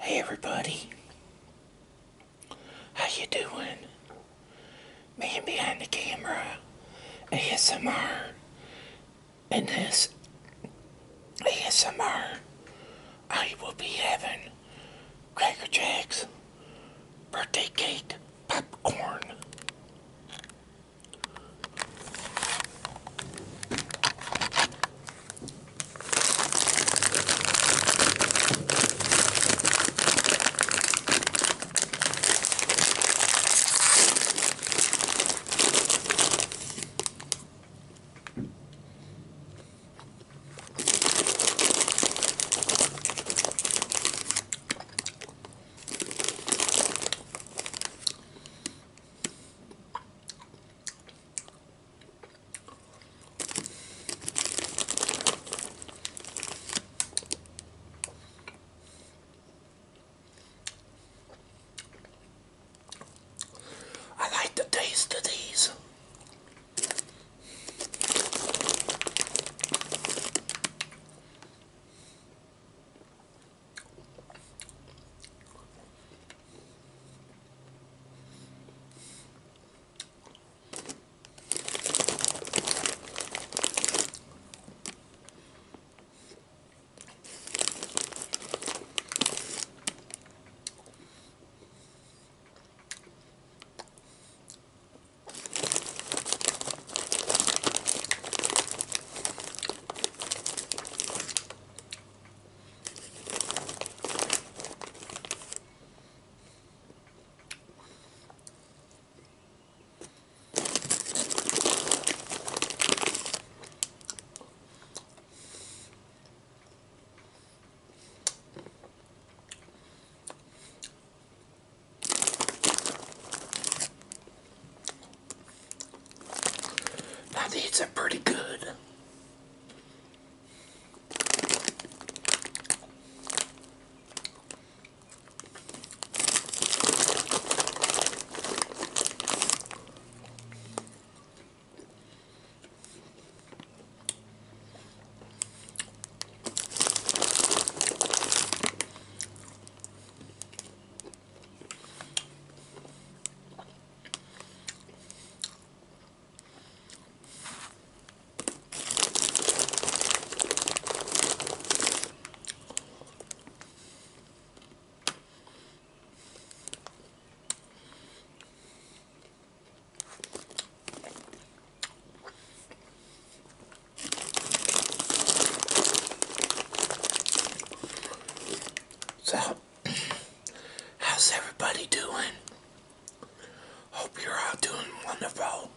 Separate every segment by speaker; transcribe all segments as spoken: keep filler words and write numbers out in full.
Speaker 1: Hey everybody, how you doing? Man behind the camera, A S M R. In this A S M R, I will be having Cracker Jacks, birthday cake, popcorn. I like the taste of these. Now these are pretty good. So, how's everybody doing? Hope you're all doing wonderful.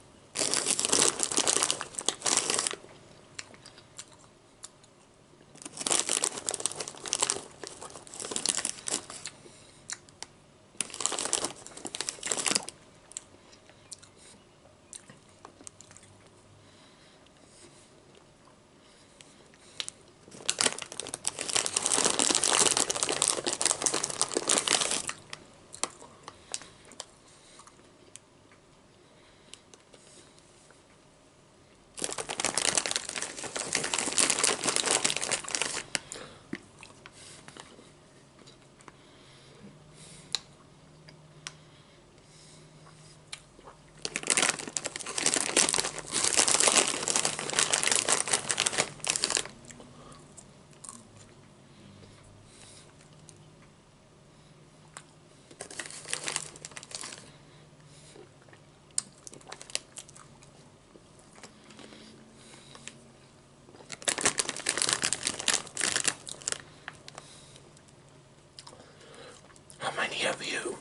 Speaker 1: How many of you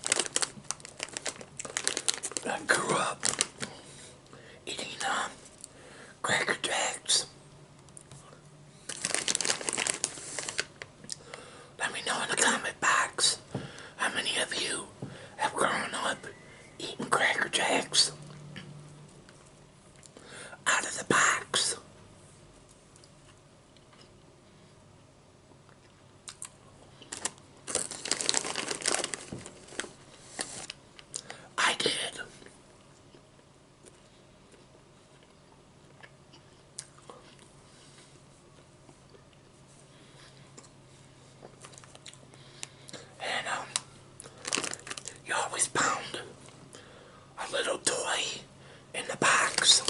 Speaker 1: uh, grew up eating um, Cracker Jacks? Let me know in the comment box how many of you have grown up eating Cracker Jacks out of the box. I did. always found a little toy in the box.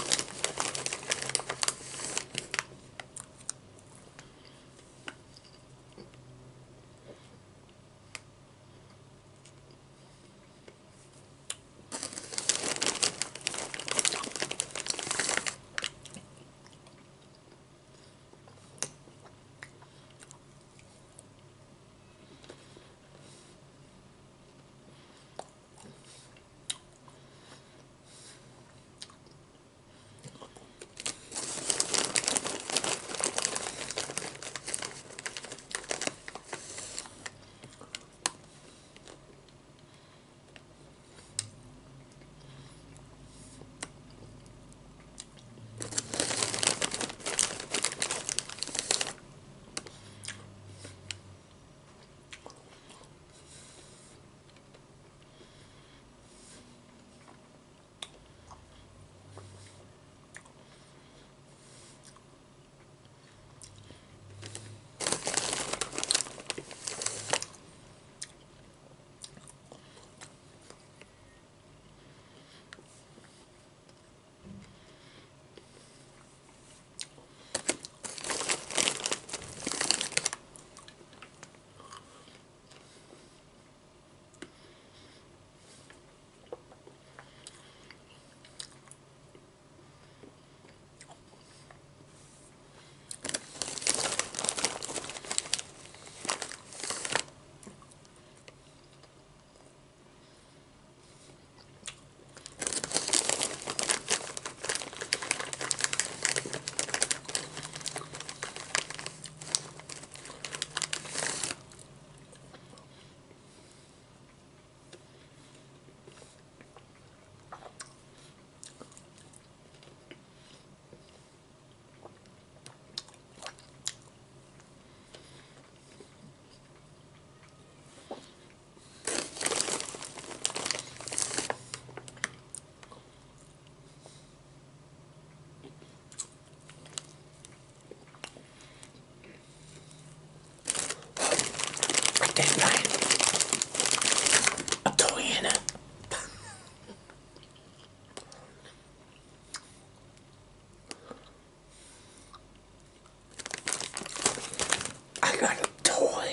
Speaker 1: I did find a toy in it. I got a toy.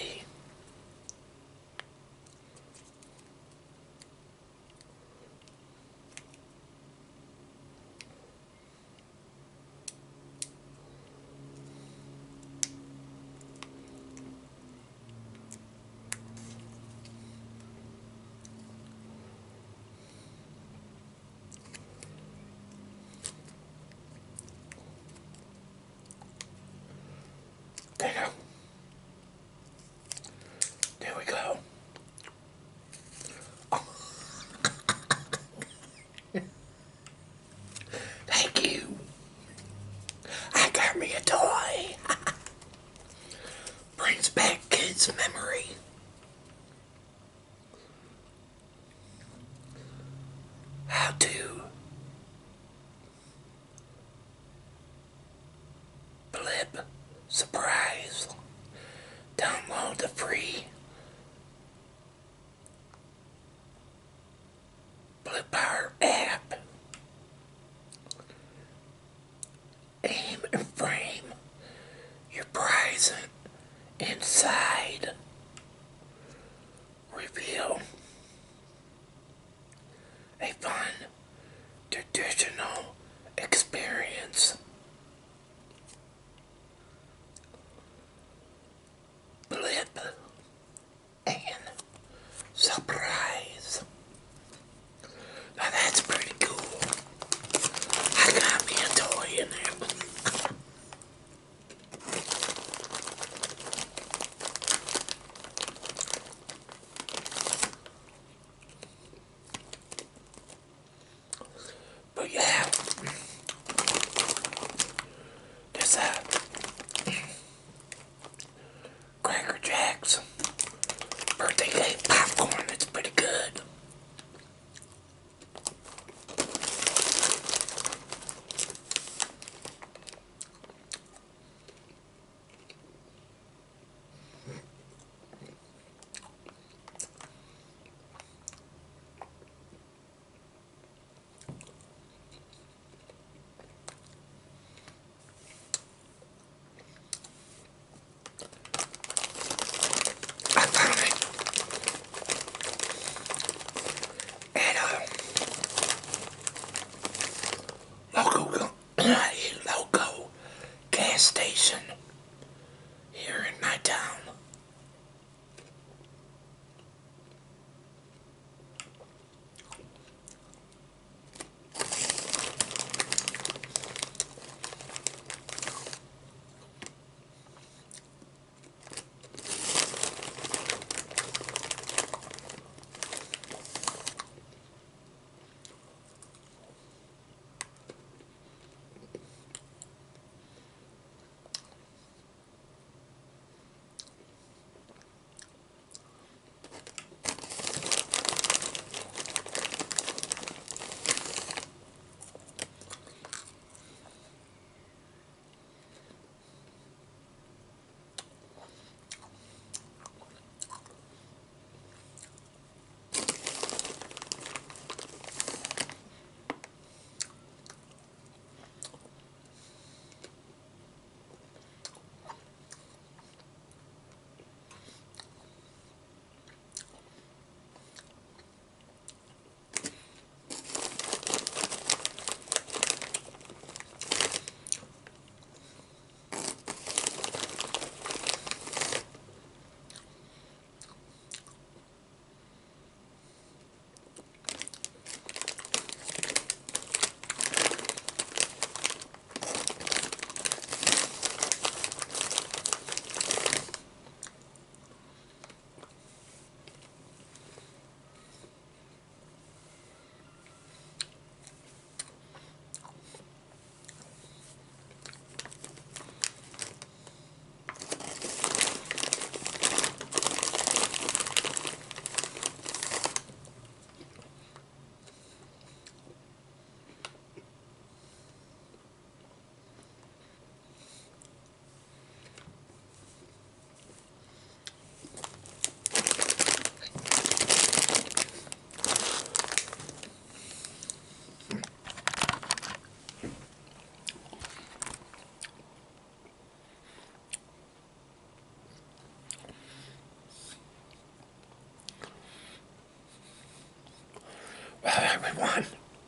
Speaker 1: everyone.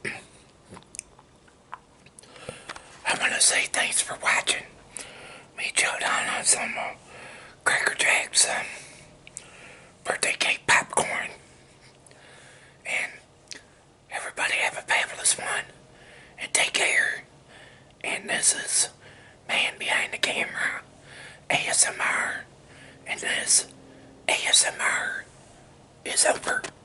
Speaker 1: I want to say thanks for watching me chow down on some uh, Cracker Jacks um, birthday cake popcorn. And everybody have a fabulous one. And take care. And this is Man Behind the Camera A S M R. And this A S M R is over.